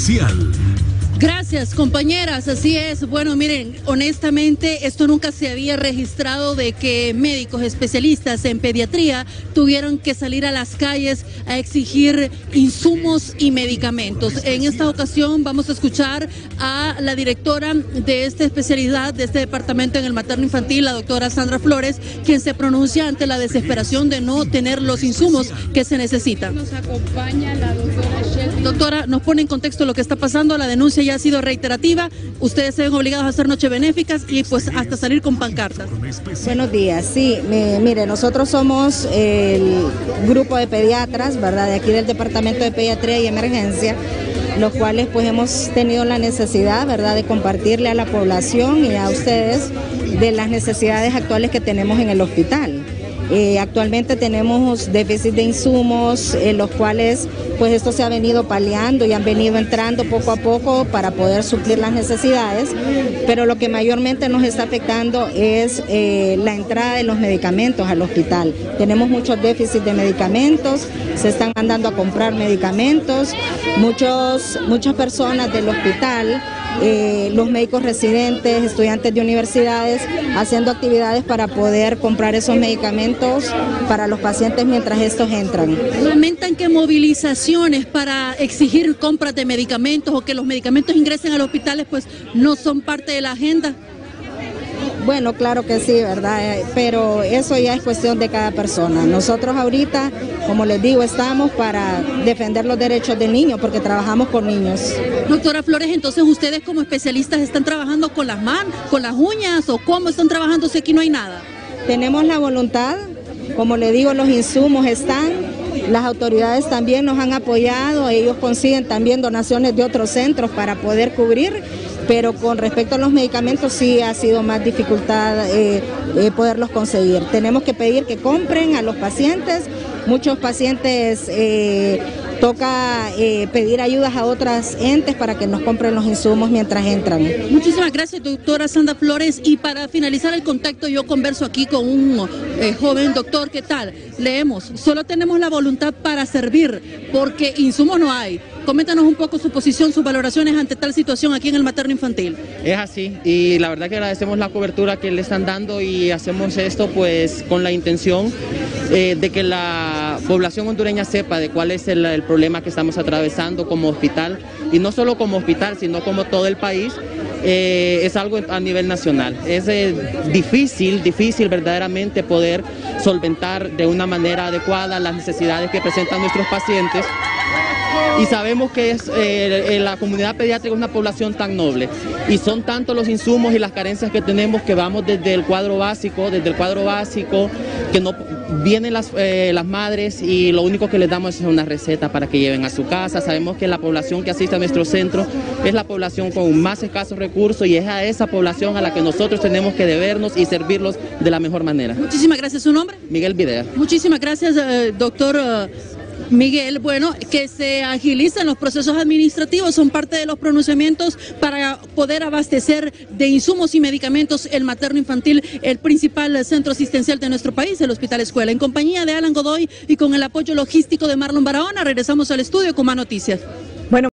Especial. Gracias, compañeras, así es. Bueno, miren, honestamente esto nunca se había registrado, de que médicos especialistas en pediatría tuvieran que salir a las calles a exigir insumos y medicamentos. En esta ocasión vamos a escuchar a la directora de esta especialidad, de este departamento en el materno infantil, la doctora Sandra Flores, quien se pronuncia ante la desesperación de no tener los insumos que se necesitan. Nos acompaña la doctora Shelby. Doctora, nos pone en contexto lo que está pasando. La denuncia ya ha sido reiterativa, ustedes se ven obligados a hacer noches benéficas y pues hasta salir con pancartas. Buenos días, sí, mire, nosotros somos el grupo de pediatras, ¿verdad?, de aquí del Departamento de Pediatría y Emergencia, los cuales pues hemos tenido la necesidad, ¿verdad?, de compartirle a la población y a ustedes de las necesidades actuales que tenemos en el hospital. Actualmente tenemos déficit de insumos, los cuales pues esto se ha venido paliando y han venido entrando poco a poco para poder suplir las necesidades, pero lo que mayormente nos está afectando es la entrada de los medicamentos al hospital. Tenemos muchos déficits de medicamentos, se están mandando a comprar medicamentos, muchas personas del hospital, los médicos residentes, estudiantes de universidades, haciendo actividades para poder comprar esos medicamentos para los pacientes mientras estos entran. ¿Lamentan que movilizaciones para exigir compras de medicamentos o que los medicamentos ingresen a los hospitales pues no son parte de la agenda? Bueno, claro que sí, ¿verdad? Pero eso ya es cuestión de cada persona. Nosotros ahorita, como les digo, estamos para defender los derechos del niño porque trabajamos con niños. Doctora Flores, entonces ustedes como especialistas están trabajando con las manos, con las uñas, o cómo están trabajando si aquí no hay nada. Tenemos la voluntad, como le digo, los insumos están, las autoridades también nos han apoyado, ellos consiguen también donaciones de otros centros para poder cubrir, pero con respecto a los medicamentos sí ha sido más dificultad poderlos conseguir. Tenemos que pedir que compren a los pacientes, muchos pacientes toca pedir ayudas a otras entes para que nos compren los insumos mientras entran. Muchísimas gracias, doctora Sandra Flores. Y para finalizar el contacto, yo converso aquí con un joven doctor. ¿Qué tal? Leemos, solo tenemos la voluntad para servir, porque insumos no hay. Coméntanos un poco su posición, sus valoraciones ante tal situación aquí en el materno infantil. Es así, y la verdad que agradecemos la cobertura que le están dando y hacemos esto pues con la intención de que la población hondureña sepa de cuál es el problema que estamos atravesando como hospital, y no solo como hospital, sino como todo el país. Es algo a nivel nacional. Es difícil verdaderamente poder solventar de una manera adecuada las necesidades que presentan nuestros pacientes. Y sabemos que la comunidad pediátrica es una población tan noble y son tantos los insumos y las carencias que tenemos que vamos desde el cuadro básico, que no vienen las madres y lo único que les damos es una receta para que lleven a su casa. Sabemos que la población que asiste a nuestro centro es la población con más escasos recursos y es a esa población a la que nosotros tenemos que debernos y servirlos de la mejor manera. Muchísimas gracias. ¿Su nombre? Miguel Videa. Muchísimas gracias, doctor Miguel. Bueno, que se agilicen los procesos administrativos, son parte de los pronunciamientos para poder abastecer de insumos y medicamentos el materno infantil, el principal centro asistencial de nuestro país, el Hospital Escuela. En compañía de Alan Godoy y con el apoyo logístico de Marlon Barahona, regresamos al estudio con más noticias.